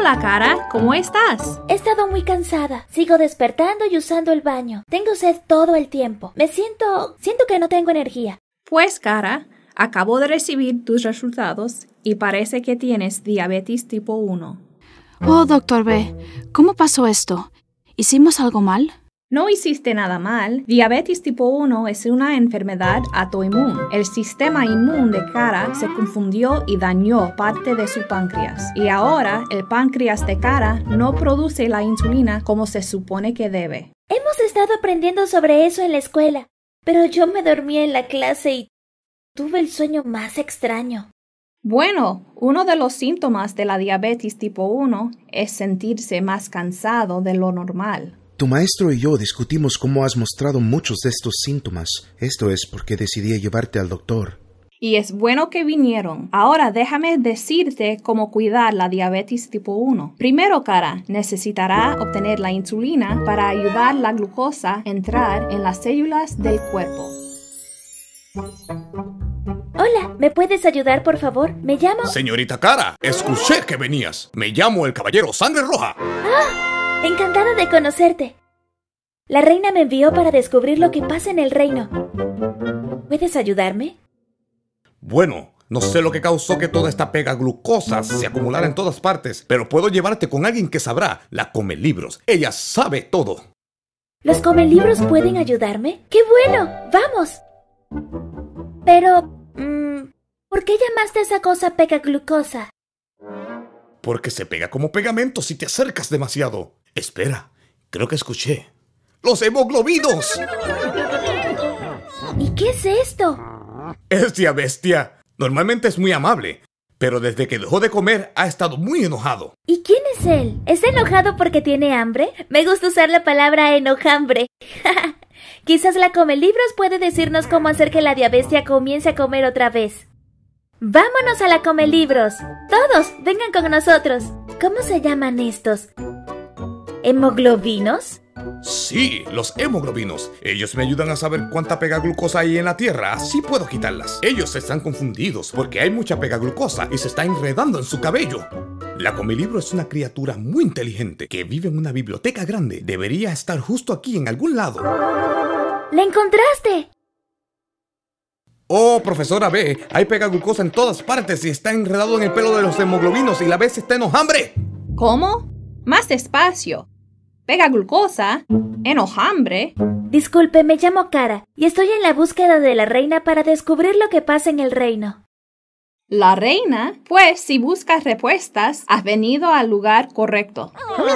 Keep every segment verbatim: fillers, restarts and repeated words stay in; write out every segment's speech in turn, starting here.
Hola, Cara, ¿cómo estás? He estado muy cansada. Sigo despertando y usando el baño. Tengo sed todo el tiempo. Me siento... siento que no tengo energía. Pues, Cara, acabo de recibir tus resultados y parece que tienes diabetes tipo uno. Oh, doctor B, ¿cómo pasó esto? ¿Hicimos algo mal? No hiciste nada mal. Diabetes tipo uno es una enfermedad autoinmune. El sistema inmune de Cara se confundió y dañó parte de su páncreas. Y ahora el páncreas de Cara no produce la insulina como se supone que debe. Hemos estado aprendiendo sobre eso en la escuela, pero yo me dormí en la clase y tuve el sueño más extraño. Bueno, uno de los síntomas de la diabetes tipo uno es sentirse más cansado de lo normal. Tu maestro y yo discutimos cómo has mostrado muchos de estos síntomas. Esto es porque decidí llevarte al doctor. Y es bueno que vinieron. Ahora déjame decirte cómo cuidar la diabetes tipo uno. Primero, Cara, necesitará obtener la insulina para ayudar la glucosa a entrar en las células del cuerpo. Hola, ¿me puedes ayudar, por favor? Me llamo... Señorita Cara, escuché que venías. Me llamo el Caballero Sangre Roja. ¡Ah! Encantada de conocerte. La reina me envió para descubrir lo que pasa en el reino. ¿Puedes ayudarme? Bueno, no sé lo que causó que toda esta pega glucosa se acumulara en todas partes, pero puedo llevarte con alguien que sabrá, la Comelibros. Ella sabe todo. ¿Los Comelibros pueden ayudarme? ¡Qué bueno! ¡Vamos! Pero, mmm, ¿por qué llamaste a esa cosa pega glucosa? Porque se pega como pegamento si te acercas demasiado. Espera, creo que escuché. ¡Los hemoglobinos! ¿Y qué es esto? Es Diabestia. Normalmente es muy amable, pero desde que dejó de comer ha estado muy enojado. ¿Y quién es él? ¿Está enojado porque tiene hambre? Me gusta usar la palabra enojambre. Quizás la Comelibros puede decirnos cómo hacer que la Diabestia comience a comer otra vez. ¡Vámonos a la Comelibros! ¡Todos! ¡Vengan con nosotros! ¿Cómo se llaman estos? ¿Hemoglobinos? Sí, los hemoglobinos. Ellos me ayudan a saber cuánta pega glucosa hay en la tierra, así puedo quitarlas. Ellos están confundidos porque hay mucha pega glucosa y se está enredando en su cabello. La Comelibro es una criatura muy inteligente que vive en una biblioteca grande. Debería estar justo aquí en algún lado. ¡La encontraste! Oh, profesora B, hay pega glucosa en todas partes y está enredado en el pelo de los hemoglobinos y la vez está enojambre. ¿Cómo? Más despacio. Pega glucosa, enojambre. Disculpe, me llamo Cara y estoy en la búsqueda de la reina para descubrir lo que pasa en el reino. ¿La reina? Pues si buscas respuestas, has venido al lugar correcto.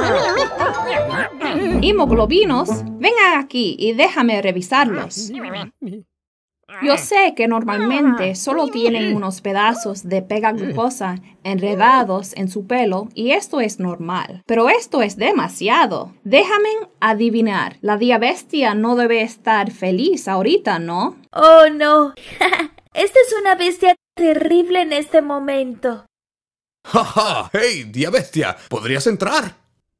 Hemoglobinos, vengan aquí y déjame revisarlos. Yo sé que normalmente solo tienen unos pedazos de pega glucosa enredados en su pelo y esto es normal. Pero esto es demasiado. Déjame adivinar. La Diabestia no debe estar feliz ahorita, ¿no? ¡Oh, no! Esta es una bestia terrible en este momento. ¡Ja, ja! ¡Hey, Diabestia! ¿Podrías entrar?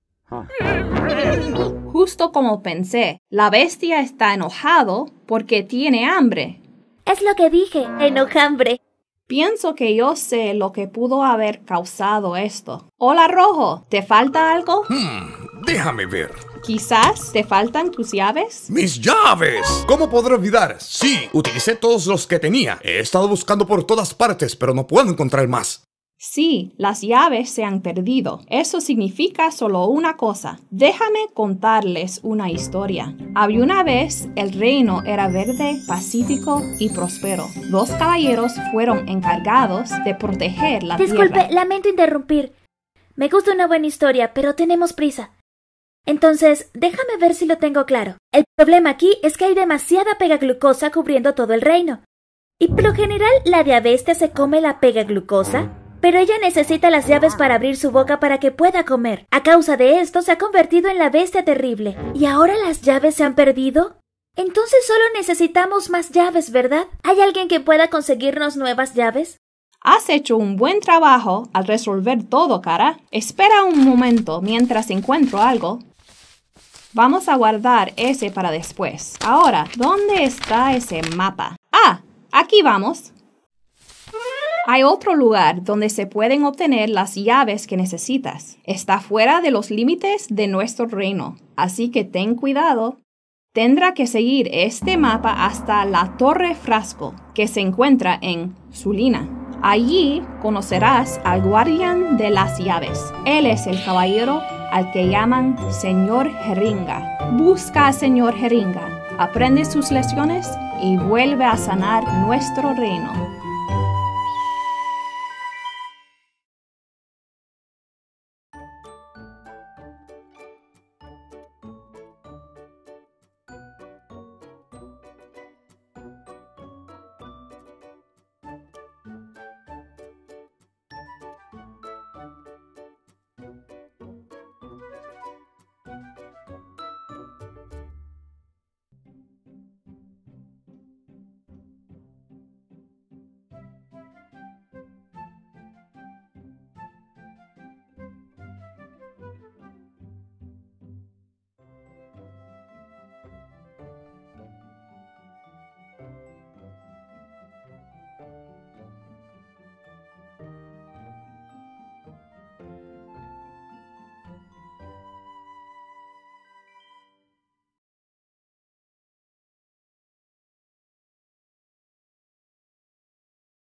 Justo como pensé, la bestia está enojado porque tiene hambre. Es lo que dije, enojambre. Pienso que yo sé lo que pudo haber causado esto. Hola, Rojo, ¿te falta algo? Hmm, déjame ver. ¿Quizás te faltan tus llaves? ¡Mis llaves! ¿Cómo podré olvidar? Sí, utilicé todos los que tenía. He estado buscando por todas partes, pero no puedo encontrar más. Sí, las llaves se han perdido. Eso significa solo una cosa. Déjame contarles una historia. Había una vez, el reino era verde, pacífico y próspero. Dos caballeros fueron encargados de proteger la tierra. Disculpe, lamento interrumpir. Me gusta una buena historia, pero tenemos prisa. Entonces, déjame ver si lo tengo claro. El problema aquí es que hay demasiada pega glucosa cubriendo todo el reino. Y por lo general, la Diabestia se come la pega glucosa, pero ella necesita las llaves para abrir su boca para que pueda comer. A causa de esto, se ha convertido en la bestia terrible. ¿Y ahora las llaves se han perdido? Entonces solo necesitamos más llaves, ¿verdad? ¿Hay alguien que pueda conseguirnos nuevas llaves? Has hecho un buen trabajo al resolver todo, Cara. Espera un momento mientras encuentro algo. Vamos a guardar ese para después. Ahora, ¿dónde está ese mapa? ¡Ah! Aquí vamos. Hay otro lugar donde se pueden obtener las llaves que necesitas. Está fuera de los límites de nuestro reino, así que ten cuidado. Tendrá que seguir este mapa hasta la Torre Frasco, que se encuentra en Sulina. Allí conocerás al guardián de las llaves. Él es el caballero al que llaman Señor Jeringa. Busca a Señor Jeringa, aprende sus lecciones y vuelve a sanar nuestro reino.